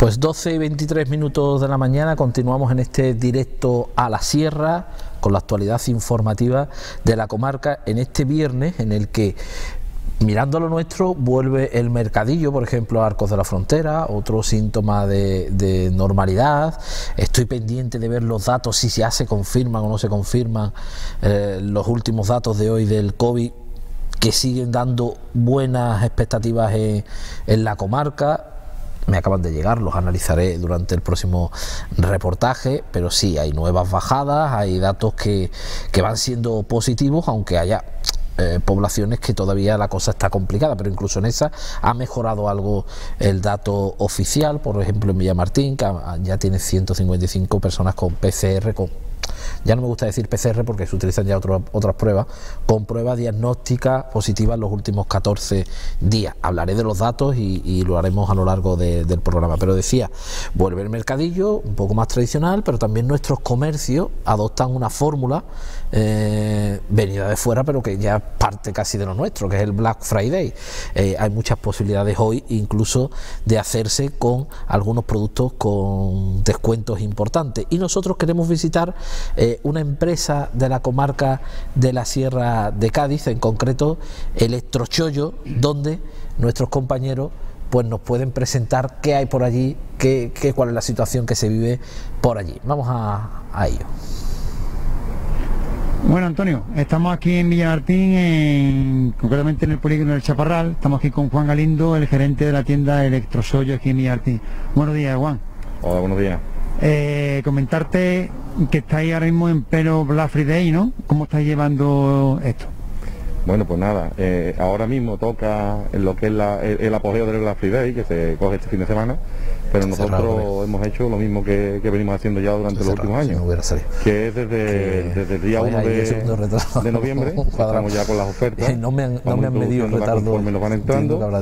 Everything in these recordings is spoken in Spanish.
Pues 12 y 23 minutos de la mañana, continuamos en este directo a la sierra con la actualidad informativa de la comarca en este viernes en el que, mirando lo nuestro, vuelve el mercadillo, por ejemplo, a Arcos de la Frontera, otro síntoma de normalidad. Estoy pendiente de ver los datos, si ya se confirman o no se confirman los últimos datos de hoy del COVID, que siguen dando buenas expectativas en la comarca. Me acaban de llegar, los analizaré durante el próximo reportaje, pero sí, hay nuevas bajadas, hay datos que van siendo positivos, aunque haya poblaciones que todavía la cosa está complicada, pero incluso en esa ha mejorado algo el dato oficial. Por ejemplo, en Villamartín, que ya tiene 155 personas con PCR, ya no me gusta decir PCR porque se utilizan ya otras pruebas, con pruebas diagnósticas positivas en los últimos 14 días. Hablaré de los datos y lo haremos a lo largo del programa, pero decía, vuelve el mercadillo un poco más tradicional, pero también nuestros comercios adoptan una fórmula venida de fuera, pero que ya es parte casi de lo nuestro, que es el Black Friday. Hay muchas posibilidades hoy incluso de hacerse con algunos productos con descuentos importantes, y nosotros queremos visitar una empresa de la comarca de la Sierra de Cádiz, en concreto Electrochollo, donde nuestros compañeros pues nos pueden presentar qué hay por allí, cuál es la situación que se vive por allí. Vamos a ello. Bueno, Antonio, estamos aquí en Villamartín, concretamente en el polígono del Chaparral. Estamos aquí con Juan Galindo, el gerente de la tienda Electrochollo aquí en Villamartín. Buenos días, Juan. Hola, buenos días. Comentarte que estáis ahora mismo en pleno Black Friday, ¿no? ¿Cómo estáis llevando esto? Bueno, pues nada, ahora mismo toca en lo que es el apogeo del Black Friday, que se coge este fin de semana, pero nosotros hemos hecho lo mismo que venimos haciendo ya durante los últimos años, que es desde el día 1 de noviembre, estamos ya con las ofertas, no me han medido el retardo conforme nos van entrando,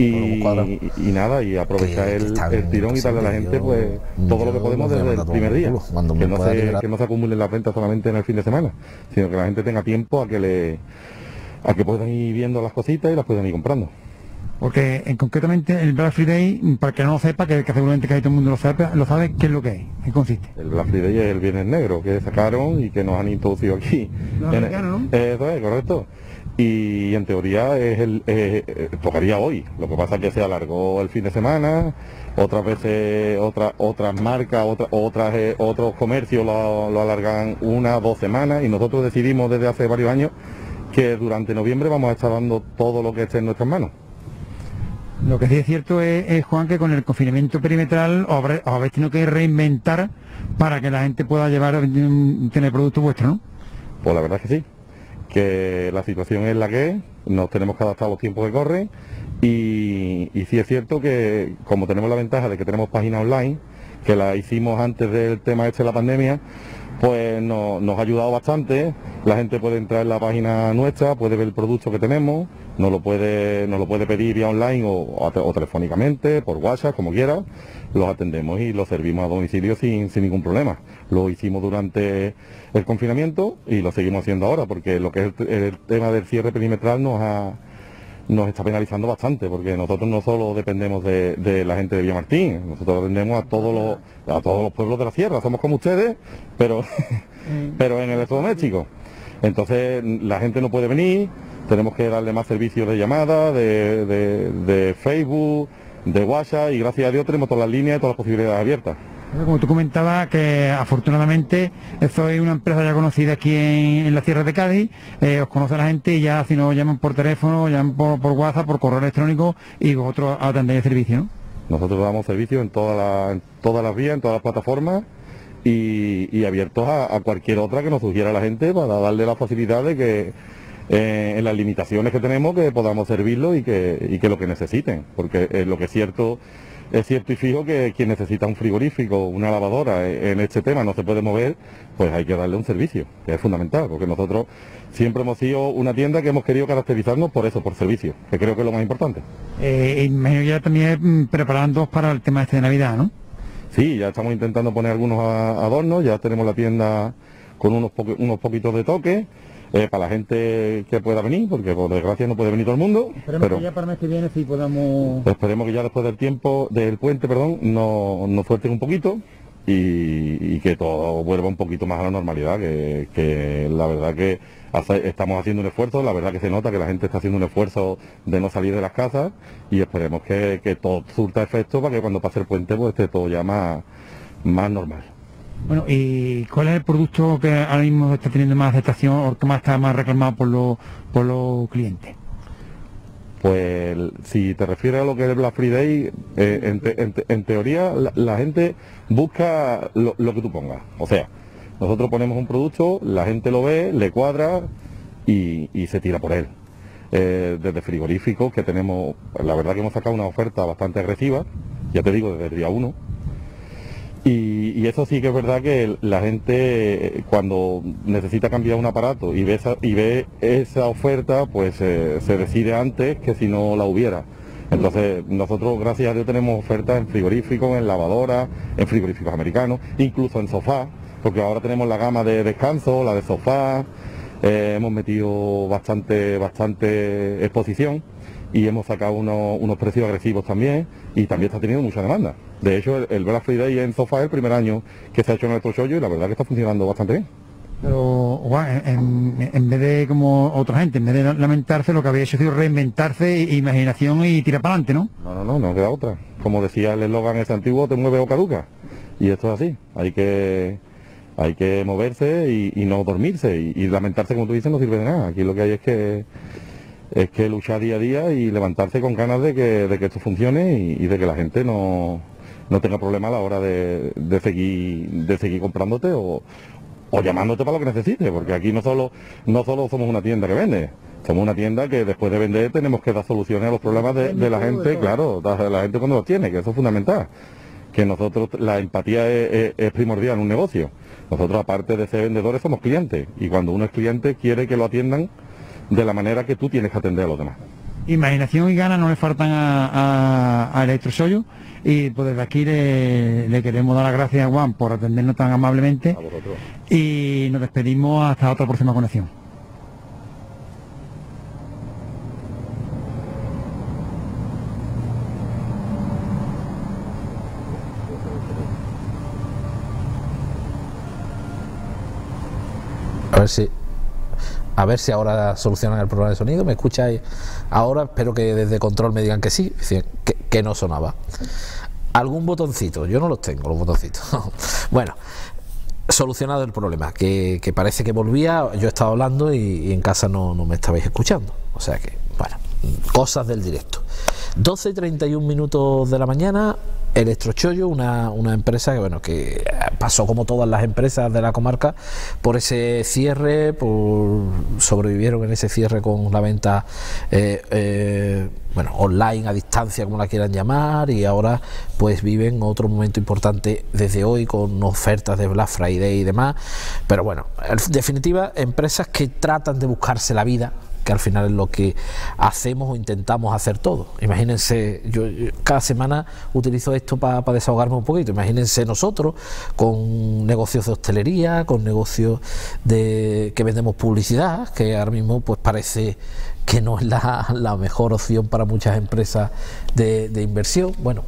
y nada, y aprovechar el tirón y darle a la gente pues todo lo que podemos desde el primer día, que no se acumulen las ventas solamente en el fin de semana, sino que la gente tenga tiempo a que puedan ir viendo las cositas y las puedan ir comprando. Porque concretamente el Black Friday, para que no lo sepa, que seguramente que ahí todo el mundo lo sabe, ¿qué es lo que es? ¿Qué consiste? El Black Friday es el Viernes Negro que sacaron y que nos han introducido aquí. ¿No? Eso es, correcto. Y en teoría tocaría hoy. Lo que pasa es que se alargó el fin de semana, otras veces otras marcas, otros comercios lo alargan 1 o 2 semanas, y nosotros decidimos desde hace varios años que durante noviembre vamos a estar dando todo lo que esté en nuestras manos. Lo que sí es cierto es, Juan, que con el confinamiento perimetral os habéis tenido que reinventar para que la gente pueda tener productos vuestros, ¿no? Pues la verdad es que sí, que la situación es la que es, nos tenemos que adaptar a los tiempos que corren, y sí es cierto que como tenemos la ventaja de que tenemos página online, que la hicimos antes del tema de la pandemia, pues nos ha ayudado bastante. La gente puede entrar en la página nuestra, puede ver el producto que tenemos, nos lo puede pedir vía online o telefónicamente, por WhatsApp, como quiera, los atendemos y los servimos a domicilio sin ningún problema. Lo hicimos durante el confinamiento y lo seguimos haciendo ahora, porque lo que es el tema del cierre perimetral nos está penalizando bastante, porque nosotros no solo dependemos de la gente de Villamartín, nosotros atendemos a todos los pueblos de la sierra, somos como ustedes, pero en electrodomésticos. Entonces la gente no puede venir, tenemos que darle más servicios de llamada, de Facebook, de WhatsApp, y gracias a Dios tenemos todas las líneas y todas las posibilidades abiertas. Como tú comentabas, que afortunadamente sois una empresa ya conocida aquí en la Sierra de Cádiz, os conoce la gente y ya si nos llaman por teléfono, llaman por WhatsApp, por correo electrónico, y vosotros atendéis el servicio, ¿no? Nosotros damos servicio en todas las vías, en todas las plataformas, y abiertos a cualquier otra que nos sugiera la gente, para darle la facilidad de que en las limitaciones que tenemos que podamos servirlo y que lo que necesiten, porque lo que es cierto y fijo que quien necesita un frigorífico, una lavadora, en este tema no se puede mover, pues hay que darle un servicio, que es fundamental, porque nosotros siempre hemos sido una tienda que hemos querido caracterizarnos por eso, por servicio, que creo que es lo más importante. Ya también preparando para el tema de Navidad, ¿no? Sí, ya estamos intentando poner algunos adornos, ya tenemos la tienda con unos poquitos de toque. para la gente que pueda venir, porque por desgracia no puede venir todo el mundo. Esperemos que ya para el mes que viene sí podamos... Esperemos que ya después del puente, nos suelten un poquito y que todo vuelva un poquito más a la normalidad, que la verdad que estamos haciendo un esfuerzo, la verdad que se nota que la gente está haciendo un esfuerzo de no salir de las casas y esperemos que todo surta efecto para que cuando pase el puente pues esté todo ya más normal. Bueno, ¿y cuál es el producto que ahora mismo está teniendo más aceptación o que más está más reclamado por los clientes? Pues si te refieres a lo que es el Black Friday, en teoría la gente busca lo que tú pongas. O sea, nosotros ponemos un producto, la gente lo ve, le cuadra y se tira por él. Desde frigoríficos que tenemos, la verdad que hemos sacado una oferta bastante agresiva, ya te digo, desde el día 1. Y eso sí que es verdad que la gente cuando necesita cambiar un aparato y ve esa oferta, pues se decide antes que si no la hubiera. Entonces nosotros, gracias a Dios, tenemos ofertas en frigoríficos, en lavadoras, en frigoríficos americanos, incluso en sofá, porque ahora tenemos la gama de descanso, la de sofá, hemos metido bastante exposición y hemos sacado unos precios agresivos también y también está teniendo mucha demanda. De hecho, el Black Friday en sofá es el primer año que se ha hecho en nuestro chollo y la verdad que está funcionando bastante bien. Pero Juan, en vez de como otra gente, en vez de lamentarse, lo que había hecho ha sido reinventarse, imaginación y tirar para adelante, ¿no? No queda otra. Como decía el eslogan ese antiguo, te mueve o caduca. Y esto es así. Hay que moverse y no dormirse. Y lamentarse, como tú dices, no sirve de nada. Aquí lo que hay es que luchar día a día y levantarse con ganas de que esto funcione y de que la gente no tenga problema a la hora de seguir comprándote o llamándote para lo que necesites, porque aquí no solo somos una tienda que vende, somos una tienda que después de vender tenemos que dar soluciones a los problemas de la gente, claro, de la gente cuando los tiene, que eso es fundamental, que nosotros, la empatía es primordial en un negocio. Nosotros, aparte de ser vendedores, somos clientes, y cuando uno es cliente quiere que lo atiendan de la manera que tú tienes que atender a los demás. Imaginación y ganas no le faltan a Electrochollo, y pues desde aquí le queremos dar las gracias a Juan por atendernos tan amablemente A vosotros. y nos despedimos hasta otra próxima conexión. A ver si ahora solucionan el problema de sonido. ¿Me escucháis ahora? Espero que desde control me digan que sí, que no sonaba. ¿Algún botoncito? Yo no los tengo, los botoncitos. Bueno, solucionado el problema, que parece que volvía. Yo estaba hablando y en casa no me estabais escuchando. O sea que, bueno, cosas del directo. 12:31 de la mañana. Electrochollo, una empresa que, bueno, que pasó como todas las empresas de la comarca por ese cierre, sobrevivieron en ese cierre con la venta bueno, online, a distancia, como la quieran llamar, y ahora pues viven otro momento importante desde hoy con ofertas de Black Friday y demás. Pero bueno, en definitiva, empresas que tratan de buscarse la vida, que al final es lo que hacemos o intentamos hacer todos. Imagínense, yo cada semana utilizo esto para desahogarme un poquito. Imagínense nosotros con negocios de hostelería, con negocios que vendemos publicidad, que ahora mismo pues parece que no es la mejor opción para muchas empresas de inversión. Bueno,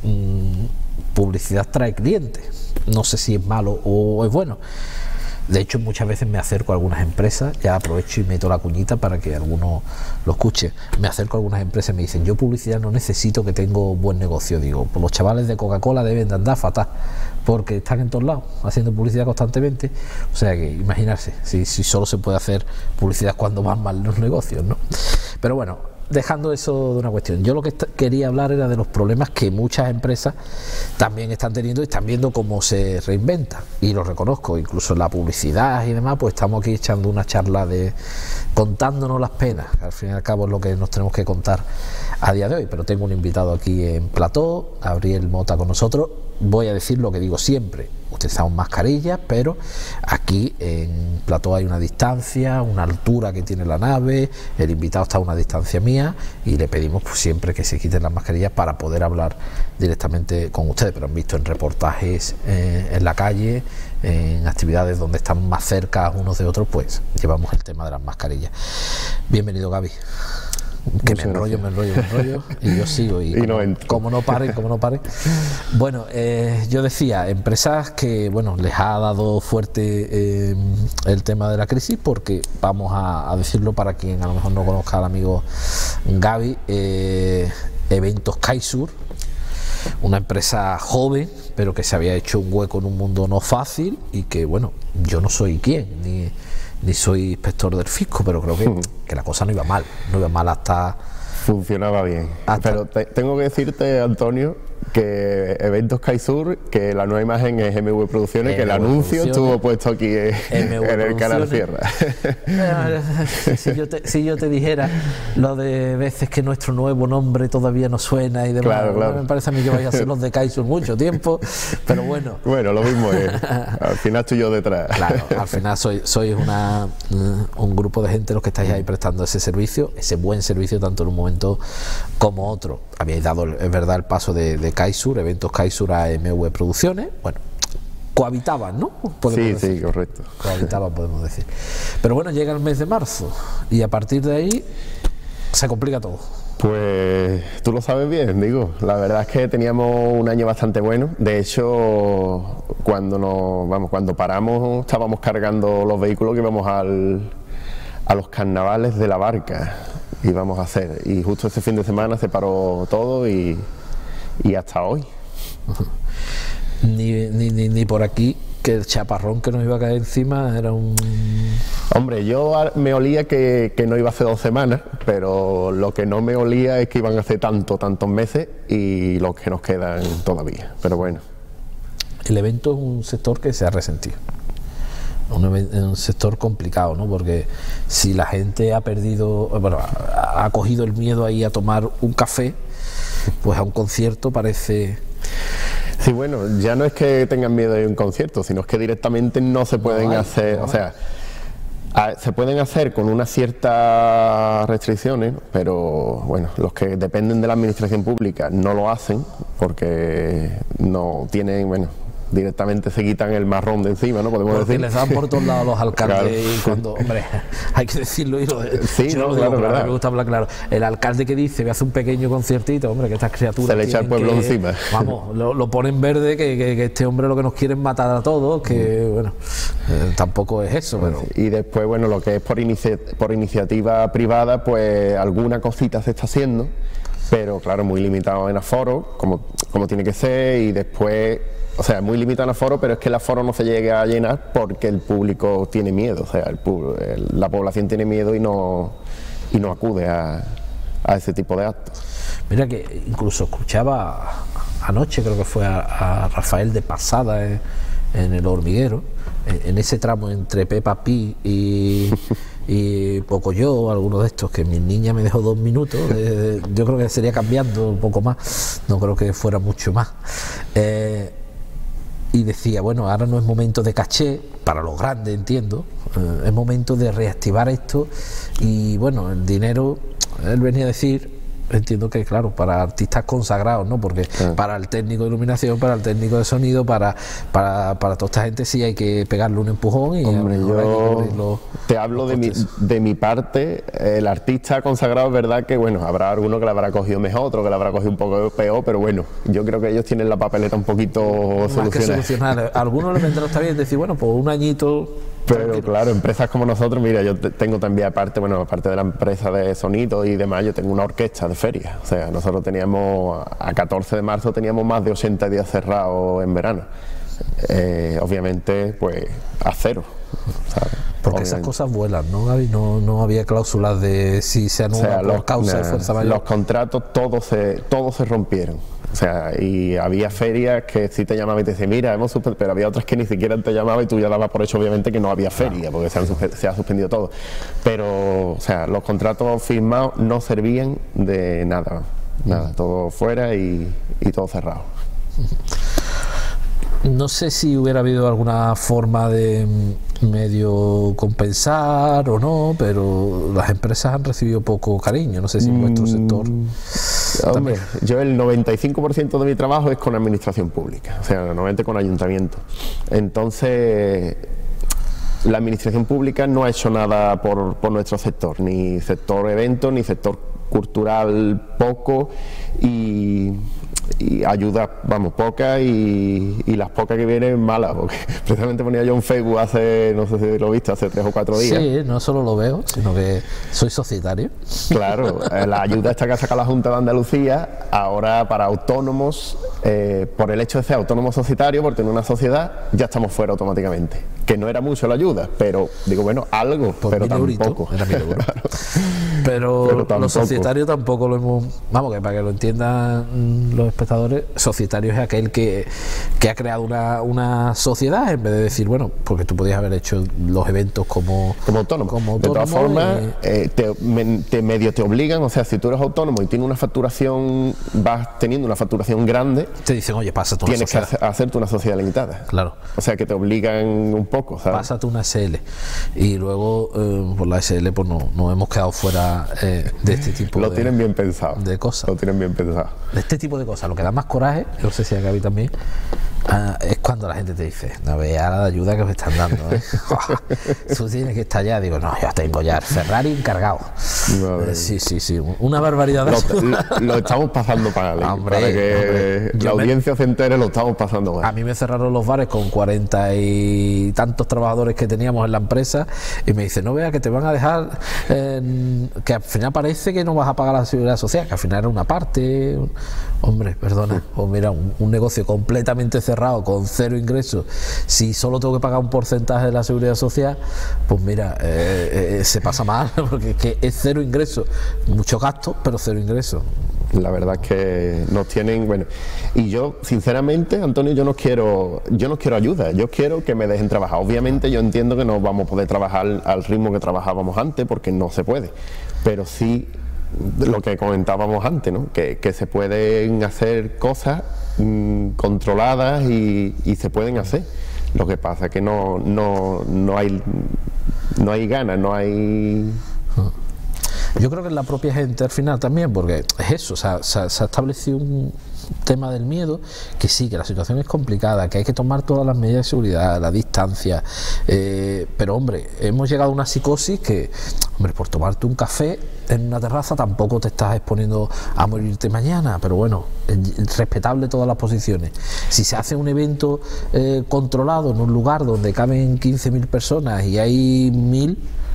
publicidad trae clientes, no sé si es malo o es bueno. De hecho, muchas veces me acerco a algunas empresas, ya aprovecho y meto la cuñita para que alguno lo escuche. Me acerco a algunas empresas y me dicen: yo publicidad no necesito, que tengo buen negocio. Digo, pues los chavales de Coca-Cola deben de andar fatal, porque están en todos lados haciendo publicidad constantemente. O sea que imaginarse si solo se puede hacer publicidad cuando van mal los negocios, ¿no? Pero bueno, dejando eso de una cuestión, yo lo que quería hablar era de los problemas que muchas empresas también están teniendo y están viendo cómo se reinventa, y lo reconozco, incluso en la publicidad y demás, pues estamos aquí echando una charla contándonos las penas, que al fin y al cabo es lo que nos tenemos que contar a día de hoy. Pero tengo un invitado aquí en plató, Gabriel Mota, con nosotros. Voy a decir lo que digo siempre: utilizamos mascarillas, pero aquí en plató hay una distancia, una altura que tiene la nave, el invitado está a una distancia mía y le pedimos pues, siempre que se quiten las mascarillas para poder hablar directamente con ustedes, pero han visto en reportajes en la calle, en actividades donde están más cerca unos de otros, pues llevamos el tema de las mascarillas. Bienvenido, Gaby. Que me enrollo y yo sigo y como no pare. Bueno, yo decía, empresas que bueno les ha dado fuerte el tema de la crisis, porque vamos a decirlo para quien a lo mejor no conozca al amigo Gaby, Eventos Kaisur, una empresa joven pero que se había hecho un hueco en un mundo no fácil y que bueno, yo no soy quien ni soy inspector del fisco, pero creo que la cosa no iba mal hasta... Funcionaba bien. Pero tengo que decirte, Antonio, que Eventos Kaisur, que la nueva imagen es MV Producciones, que el anuncio estuvo puesto aquí en el canal Sierra. Si yo te dijera lo de veces que nuestro nuevo nombre todavía no suena y demás, claro. Me parece a mí que vaya a ser los de Kaisur mucho tiempo, pero bueno. Bueno, lo mismo es. Al final estoy yo detrás. Claro, al final sois un grupo de gente los que estáis ahí prestando ese servicio, ese buen servicio, tanto en un momento como otro. Habíais dado, es verdad, el paso de Kaisur, Eventos Kaisur a MV Producciones, bueno, cohabitaban, ¿no? Sí, correcto. Cohabitaban, podemos decir. Pero bueno, llega el mes de marzo y a partir de ahí se complica todo. Pues tú lo sabes bien, digo, la verdad es que teníamos un año bastante bueno. De hecho, cuando paramos estábamos cargando los vehículos que íbamos a los carnavales de la Barca íbamos a hacer, y justo ese fin de semana se paró todo y hasta hoy. Ni por aquí, que el chaparrón que nos iba a caer encima era un... Hombre, yo me olía que no iba a hacer 2 semanas, pero lo que no me olía es que iban a hacer tantos meses y los que nos quedan todavía, pero bueno. El evento es un sector que se ha resentido. Un sector complicado, ¿no? Porque si la gente ha perdido, bueno, ha cogido el miedo ahí a tomar un café, pues a un concierto parece... Sí, bueno, ya no es que tengan miedo de un concierto, sino es que directamente no se pueden hacer, o sea, se pueden hacer con unas ciertas restricciones, pero bueno, los que dependen de la administración pública no lo hacen porque no tienen, bueno, directamente se quitan el marrón de encima, ¿no? Podemos porque decir. les dan por todos lados los alcaldes, claro. Y cuando, hombre, hay que decirlo y sí, yo no, claro, me gusta hablar claro. El alcalde que dice, voy a hacer un pequeño conciertito, hombre, que estas criaturas se le echa el pueblo encima. Vamos, lo ponen verde, que este hombre lo que nos quiere es matar a todos, que bueno, tampoco es eso, pero... Y después, bueno, lo que es por iniciativa privada, pues alguna cosita se está haciendo, pero claro, muy limitado en aforo, como tiene que ser, y después... O sea, muy limitado en aforo, pero es que el aforo no se llega a llenar porque el público tiene miedo, o sea, la población tiene miedo y no acude a ese tipo de actos. Mira que incluso escuchaba anoche, creo que fue a Rafael de Pasada en El Hormiguero, en ese tramo entre Peppa Pig y Pocoyo, alguno de estos, que mi niña me dejó 2 minutos, yo creo que sería cambiando un poco más, no creo que fuera mucho más. Y decía, bueno, ahora no es momento de caché, para los grandes entiendo, es momento de reactivar esto y bueno, el dinero, él venía a decir, entiendo que claro, para artistas consagrados, ¿no? Porque para el técnico de iluminación, para el técnico de sonido, para toda esta gente sí hay que pegarle un empujón y hombre, yo te hablo de mi parte, el artista consagrado es verdad que bueno, habrá alguno que la habrá cogido mejor, otro que la habrá cogido un poco peor, pero bueno, yo creo que ellos tienen la papeleta un poquito solucionada. A algunos les vendrá también decir, bueno, pues un añito. Pero claro, empresas como nosotros, mira, yo tengo también aparte de la empresa de sonido y demás, yo tengo una orquesta de feria. O sea, nosotros teníamos, a 14 de marzo teníamos más de 80 días cerrados en verano. Obviamente, pues a cero, ¿sabes? Porque obviamente esas cosas vuelan, ¿no, Gaby? No había cláusulas de si se anula por causa de fuerza mayor. Los contratos todos se rompieron. O sea, y había ferias que sí te llamaban y te decían, mira, hemos suspendido, pero había otras que ni siquiera te llamaban y tú ya dabas por hecho, obviamente, que no había feria, porque se ha suspendido todo. Pero, o sea, los contratos firmados no servían de nada, todo fuera y todo cerrado. No sé si hubiera habido alguna forma de medio compensar o no, pero las empresas han recibido poco cariño. No sé si en vuestro sector. Hombre, yo el 95% de mi trabajo es con administración pública, o sea, normalmente con ayuntamientos. Entonces, la administración pública no ha hecho nada por nuestro sector, ni sector eventos, ni sector cultural poco, y ayuda, vamos, pocas, y las pocas que vienen malas, porque precisamente ponía yo en Facebook hace, no sé si lo viste, hace 3 o 4 días. Sí, no solo lo veo, sino que soy societario. Claro, la ayuda esta que ha sacado la Junta de Andalucía, ahora para autónomos, por el hecho de ser autónomo societario, por tener una sociedad, ya estamos fuera automáticamente. Que no era mucho la ayuda, pero digo, bueno, algo, Por pero 1.000 tampoco. euritos, era 1.000 euros. Pero los societarios tampoco lo hemos... Vamos, que para que lo entiendan los espectadores, societario es aquel que ha creado una sociedad, en vez de decir, bueno, porque tú podías haber hecho los eventos como autónomo. De todas formas, te obligan, o sea, si tú eres autónomo y tienes una facturación, vas teniendo una facturación grande, te dicen, oye, pásate una sociedad. Tienes que hacerte una sociedad limitada. Claro. O sea, que te obligan un poco, ¿sabes? Pásate una SL. Y luego, por la SL, pues nos hemos quedado fuera de este tipo Lo tienen bien pensado. De cosas. Lo tienen bien pensado. De este tipo de cosas. Lo que da más coraje, no sé si a Gaby también, es cuando la gente te dice, no veas la ayuda que os están dando, tú tienes que estar ya. Digo, no, ya tengo ya el Ferrari encargado. Sí, una barbaridad. Lo estamos pasando para que la audiencia se entere, lo estamos pasando mal. A mí me cerraron los bares con 40 y tantos trabajadores que teníamos en la empresa, y me dice, no veas que te van a dejar, que al final parece que no vas a pagar la seguridad social, que al final era una parte. Hombre, perdona, pues mira, un negocio completamente cerrado, con 0 ingresos, si solo tengo que pagar un porcentaje de la seguridad social, pues mira, se pasa mal, porque es que es 0 ingresos, mucho gasto, pero 0 ingresos. La verdad es que nos tienen, bueno, y yo sinceramente, Antonio, yo no quiero ayuda, yo quiero que me dejen trabajar. Obviamente yo entiendo que no vamos a poder trabajar al ritmo que trabajábamos antes, porque no se puede, pero sí lo que comentábamos antes, ¿no? Que se pueden hacer cosas controladas y se pueden hacer. Lo que pasa es que no hay ganas, no hay... Yo creo que es la propia gente al final también, porque es eso, se ha establecido un tema del miedo, que sí, que la situación es complicada, que hay que tomar todas las medidas de seguridad, la distancia, pero hombre, hemos llegado a una psicosis que, hombre, por tomarte un café en una terraza tampoco te estás exponiendo a morirte mañana, pero bueno, es respetable todas las posiciones. Si se hace un evento controlado en un lugar donde caben 15.000 personas y hay 1.000,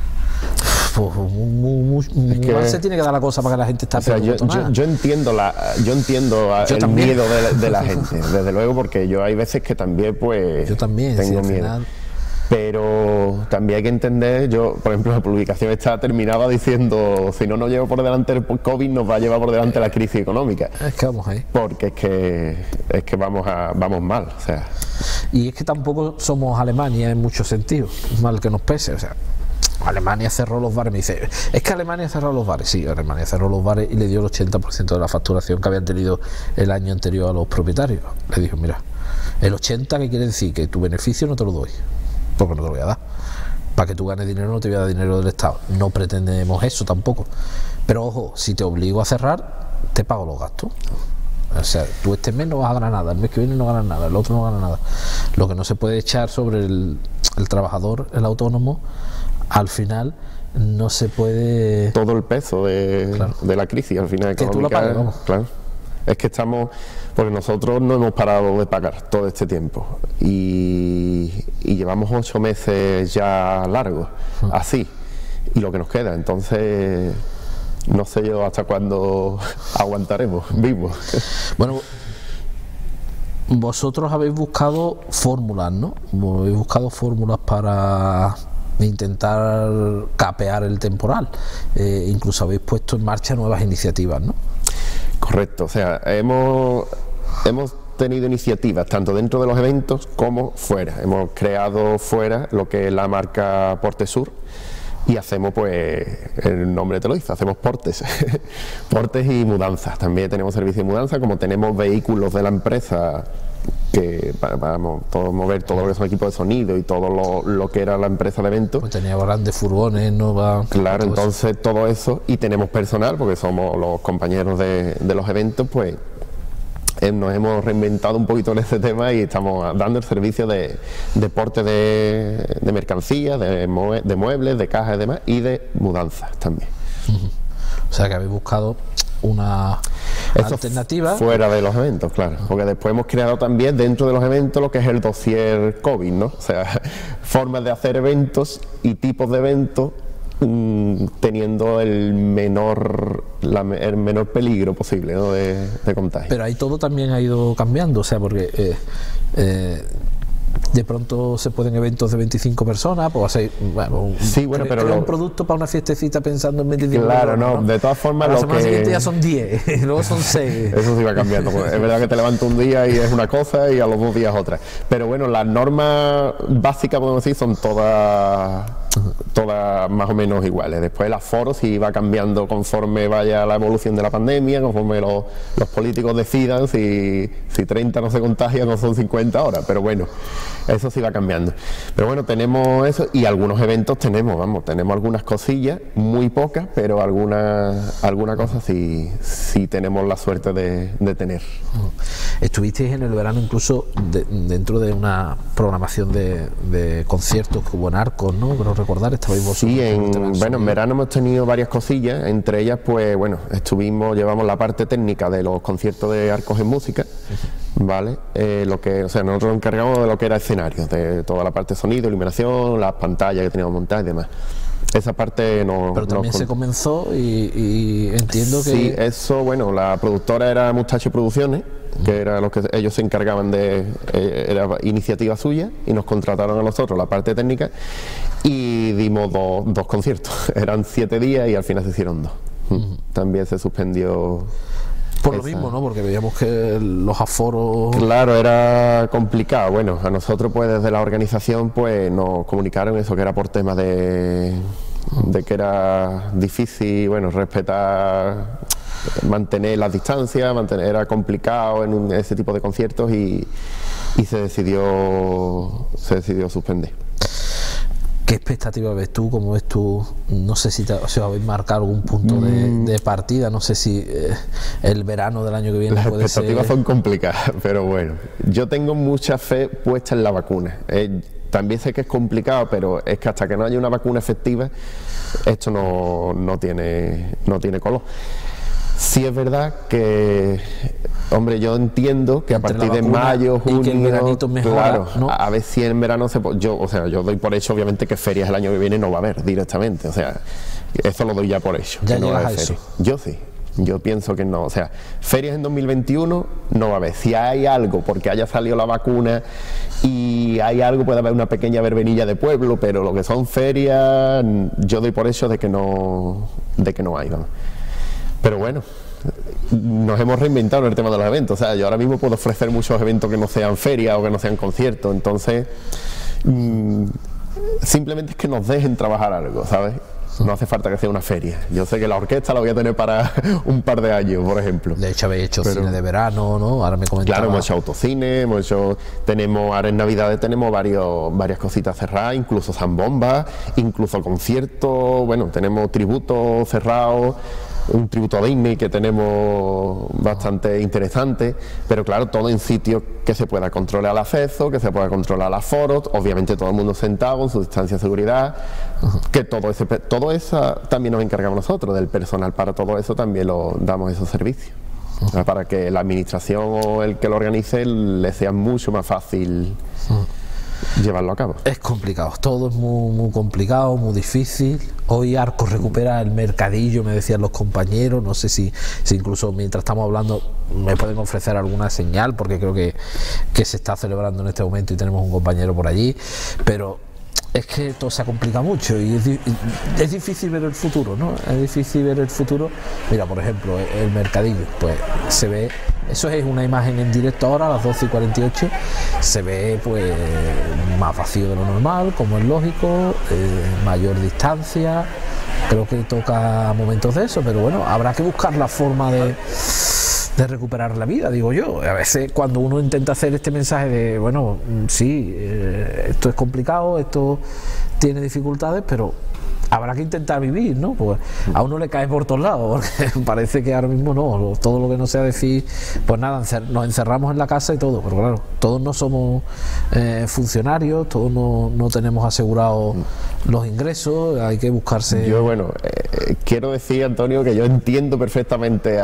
pues se tiene que dar la cosa para que la gente esté. O sea, yo entiendo el miedo de la gente, desde luego, porque yo hay veces que también tengo miedo. Pero también hay que entender, yo, por ejemplo, la publicación esta terminaba diciendo, si no nos lleva por delante el COVID, nos va a llevar por delante la crisis económica. Es que vamos ahí. Porque es que vamos mal, o sea. Y es que tampoco somos Alemania en muchos sentidos, mal que nos pese, o sea. Alemania cerró los bares, me dice, es que Alemania cerró los bares. Sí, Alemania cerró los bares y le dio el 80% de la facturación que habían tenido el año anterior a los propietarios. Le dijo, mira, el 80%, ¿qué quiere decir? Que tu beneficio no te lo doy, porque no te lo voy a dar. Para que tú ganes dinero no te voy a dar dinero del Estado. No pretendemos eso tampoco. Pero ojo, si te obligo a cerrar, te pago los gastos. O sea, tú este mes no vas a ganar nada, el mes que viene no ganas nada, el otro no gana nada. Lo que no se puede echar sobre el trabajador, el autónomo, al final no se puede... Todo el peso de la crisis, al final, que tú lo pagues, vamos. Claro. Es que estamos... Porque nosotros no hemos parado de pagar todo este tiempo y llevamos 8 meses ya largos, así, y lo que nos queda, entonces no sé yo hasta cuándo aguantaremos vivos. Bueno, vosotros habéis buscado fórmulas, ¿no? Habéis buscado fórmulas para intentar capear el temporal, incluso habéis puesto en marcha nuevas iniciativas, ¿no? Correcto, o sea, hemos tenido iniciativas tanto dentro de los eventos como fuera. Hemos creado fuera lo que es la marca Portesur y hacemos, pues, el nombre te lo dice, hacemos portes, portes y mudanzas. También tenemos servicio de mudanza, como tenemos vehículos de la empresa que vamos, mover todo lo que son equipos de sonido y todo lo que era la empresa de eventos. Pues tenía grandes furgones, no va. Claro, entonces todo eso, y tenemos personal, porque somos los compañeros de los eventos, pues nos hemos reinventado un poquito en este tema y estamos dando el servicio de porte de mercancías, de muebles, de cajas y demás, y de mudanzas también. O sea que habéis buscado una alternativa fuera de los eventos, claro, porque después hemos creado también dentro de los eventos lo que es el dossier COVID, ¿no? O sea, formas de hacer eventos y tipos de eventos teniendo el menor peligro posible, ¿no? de contagio. Pero ahí todo también ha ido cambiando, o sea, porque de pronto se pueden eventos de 25 personas, pues hacer un producto para una fiestecita pensando en 25 claro, personas, ¿no? De todas formas, la semana siguiente ya son 10, y luego son 6. Eso sí va cambiando, pues es verdad que te levantas un día y es una cosa y a los 2 días otra, pero bueno, las normas básicas, podemos decir, son todas más o menos iguales. Después el aforo sí va cambiando conforme vaya la evolución de la pandemia, conforme los políticos decidan si 30 no se contagian o son 50 horas, pero bueno, eso sí va cambiando. Pero bueno, tenemos eso y algunos eventos tenemos algunas cosillas, muy pocas, pero alguna cosa sí tenemos la suerte de tener. Estuvisteis en el verano incluso dentro de una programación de conciertos que hubo en Arcos, ¿no? Creo recordar, estabais vosotros. Sí, en verano hemos tenido varias cosillas, entre ellas pues bueno, llevamos la parte técnica de los conciertos de Arcos en Música, ¿vale? Nosotros nos encargamos de lo que era escenario, de toda la parte de sonido, iluminación, las pantallas que teníamos montadas y demás. Esa parte no. Pero también se comenzó y entiendo que. Sí, eso, bueno, la productora era Mustache Producciones, que era lo que ellos se encargaban era iniciativa suya, y nos contrataron a nosotros la parte técnica y dimos dos conciertos. Eran 7 días y al final se hicieron 2. También se suspendió. Por lo mismo, ¿no? Porque veíamos que los aforos. Claro, era complicado. Bueno, a nosotros pues desde la organización pues nos comunicaron eso, que era por temas de que era difícil, bueno, respetar, mantener las distancias, era complicado en ese tipo de conciertos y se decidió suspender. ¿Qué expectativa ves tú? ¿Cómo ves tú? No sé si habéis marcado algún punto de partida, no sé si el verano del año que viene las puede ser. Las expectativas son complicadas, pero bueno, yo tengo mucha fe puesta en la vacuna. También sé que es complicado, pero es que hasta que no haya una vacuna efectiva, esto no tiene color. Sí es verdad que, hombre, yo entiendo que a partir de mayo, junio, que el veranito mejora, claro, ¿no? A ver si en verano yo doy por hecho obviamente que ferias el año que viene no va a haber directamente, o sea, eso lo doy ya por hecho. ¿Ya que no llegas va a haber a eso? Yo sí. Yo pienso que no, o sea, ferias en 2021 no va a haber. Si hay algo, porque haya salido la vacuna y hay algo, puede haber una pequeña verbenilla de pueblo, pero lo que son ferias, yo doy por hecho de que no hay, vamos. Pero bueno, nos hemos reinventado en el tema de los eventos, o sea, yo ahora mismo puedo ofrecer muchos eventos que no sean ferias o que no sean conciertos, entonces simplemente es que nos dejen trabajar algo, ¿sabes? No hace falta que sea una feria. Yo sé que la orquesta la voy a tener para un par de años, por ejemplo. De hecho, habéis hecho cine de verano, ¿no? Ahora me comentaba. Claro, hemos hecho autocine, ahora en Navidades tenemos varias cositas cerradas, incluso zambomba, incluso conciertos, bueno, tenemos tributos cerrados, un tributo a Disney que tenemos bastante interesante, pero claro, todo en sitios que se pueda controlar el acceso, que se pueda controlar las foros, obviamente todo el mundo sentado con su distancia de seguridad, que todo eso también nos encargamos nosotros, del personal para todo eso también lo damos esos servicios, para que la administración o el que lo organice le sea mucho más fácil llevarlo a cabo. Es complicado, todo es muy complicado, muy difícil. Hoy Arcos recupera el mercadillo, me decían los compañeros, no sé si incluso mientras estamos hablando me pueden ofrecer alguna señal, porque creo que se está celebrando en este momento y tenemos un compañero por allí, pero es que todo se ha complicado mucho y es difícil ver el futuro, ¿no? Es difícil ver el futuro. Mira, por ejemplo, el mercadillo, pues se ve, eso es una imagen en directo ahora a las 12:48, se ve pues más vacío de lo normal, como es lógico, mayor distancia, creo que toca momentos de eso, pero bueno, habrá que buscar la forma recuperar la vida, digo yo. A veces cuando uno intenta hacer este mensaje de, bueno, sí, esto es complicado, esto tiene dificultades, pero habrá que intentar vivir, ¿no? Pues a uno le cae por todos lados, porque parece que ahora mismo no, todo lo que no sea decir, pues nada, nos encerramos en la casa y todo, pero claro, todos no somos funcionarios, todos no tenemos asegurados los ingresos, hay que buscarse... Yo, bueno, quiero decir, Antonio, que yo entiendo perfectamente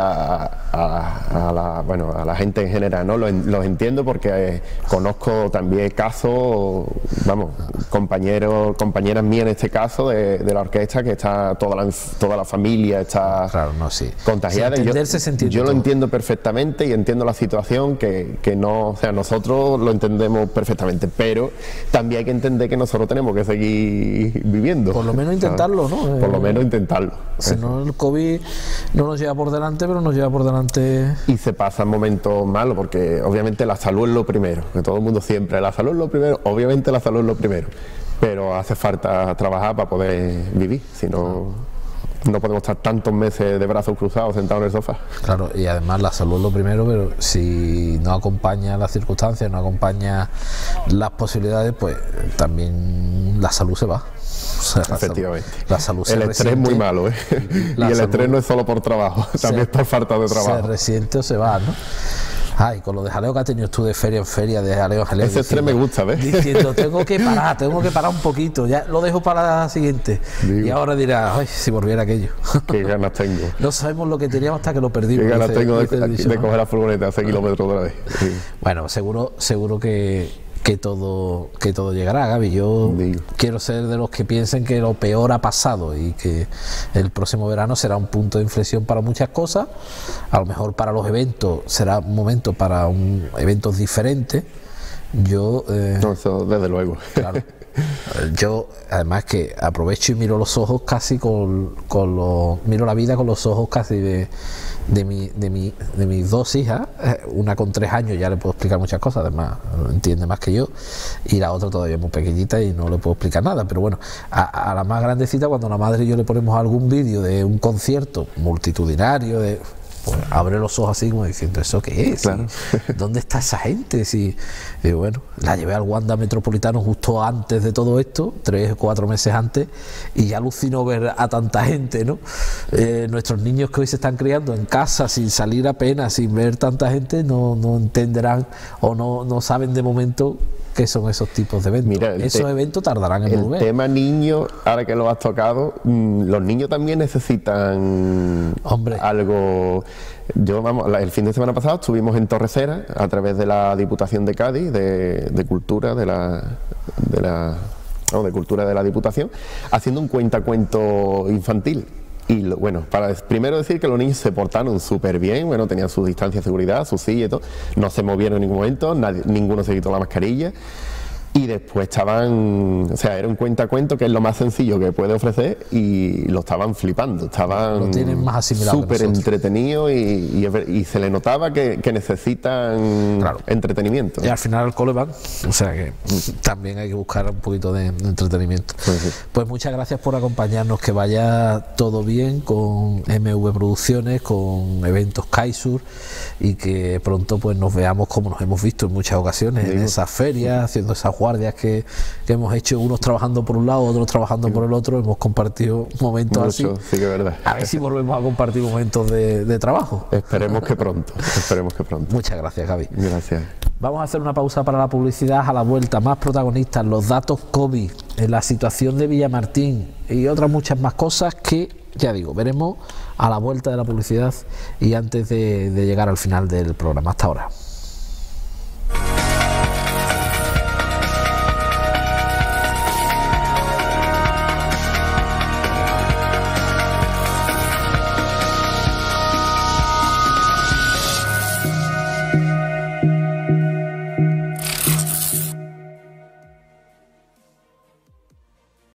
a la gente en general, ¿no? Los entiendo porque conozco también casos, vamos, compañeras mías en este caso, de la orquesta, que está toda la familia está contagiada. Yo lo entiendo perfectamente y entiendo la situación, que no, o sea, nosotros lo entendemos perfectamente, pero también hay que entender que nosotros tenemos que seguir viviendo. Por lo menos intentarlo, ¿no? Por lo menos intentarlo. Si no, el COVID no nos lleva por delante, pero nos lleva por delante... Y se pasan momentos malos, porque obviamente la salud es lo primero, que todo el mundo siempre, la salud es lo primero, obviamente la salud es lo primero, pero hace falta trabajar para poder vivir, si no, no podemos estar tantos meses de brazos cruzados sentados en el sofá. Claro, y además la salud es lo primero, pero si no acompaña las circunstancias, no acompaña las posibilidades, pues también la salud se va. O sea, efectivamente. La salud se el estrés es muy malo, ¿eh? Y el estrés no es solo por trabajo, también es por falta de trabajo. Se resiente o se va, ¿no? Ay, con lo de jaleo que has tenido tú de feria en feria, de jaleo en jaleo. Ese estrés me gusta, ¿ves? Diciendo, tengo que parar un poquito, ya lo dejo para la siguiente. Digo, y ahora dirás, ay, si volviera aquello. Qué ganas tengo. No sabemos lo que teníamos hasta que lo perdimos. Qué ganas tengo de coger la furgoneta a 6 kilómetros otra vez. Sí. Bueno, seguro que todo llegará, Gaby. Yo quiero ser de los que piensen que lo peor ha pasado y que el próximo verano será un punto de inflexión para muchas cosas. A lo mejor para los eventos será un momento para eventos diferentes. Yo no, eso desde luego. Claro. Yo además que aprovecho y miro los ojos casi miro la vida con los ojos casi de mis dos hijas, una con 3 años, ya le puedo explicar muchas cosas, además entiende más que yo, y la otra todavía muy pequeñita y no le puedo explicar nada, pero bueno, a la más grandecita, cuando la madre y yo le ponemos algún vídeo de un concierto multitudinario, pues abre los ojos así como diciendo, ¿eso qué es? Claro. ¿Dónde está esa gente? Y bueno, la llevé al Wanda Metropolitano justo antes de todo esto, 3 o 4 meses antes, y ya alucinó ver a tanta gente, ¿no? Nuestros niños que hoy se están criando en casa sin salir apenas, sin ver tanta gente, no entenderán o no saben de momento qué son esos tipos de eventos. Mira, esos eventos tardarán en volver. El tema niños, ahora que lo has tocado, los niños también necesitan algo. El fin de semana pasado estuvimos en Torrecera a través de la Diputación de Cádiz, de Cultura, de Cultura de la Diputación, haciendo un cuentacuento infantil. Y bueno, primero decir que los niños se portaron súper bien, bueno, tenían su distancia de seguridad, su silla y todo, no se movieron en ningún momento, ninguno se quitó la mascarilla. Y después estaban, o sea, era un cuentacuento que es lo más sencillo que puede ofrecer y lo estaban flipando, estaban súper entretenidos y se le notaba que necesitan entretenimiento. Y al final al cole van, o sea que también hay que buscar un poquito de entretenimiento. Pues muchas gracias por acompañarnos, que vaya todo bien con MV Producciones, con Eventos Kaisur, y que pronto pues nos veamos como nos hemos visto en muchas ocasiones, en esas ferias, haciendo esas guardias que hemos hecho, unos trabajando por un lado, otros trabajando por el otro, hemos compartido momentos así. Sí, que es verdad. A ver si volvemos a compartir momentos de trabajo. Esperemos que pronto, Muchas gracias, Gaby. Gracias. Vamos a hacer una pausa para la publicidad. A la vuelta, más protagonistas, los datos COVID, la situación de Villamartín y otras muchas más cosas que, ya digo, veremos a la vuelta de la publicidad y antes de llegar al final del programa. Hasta ahora.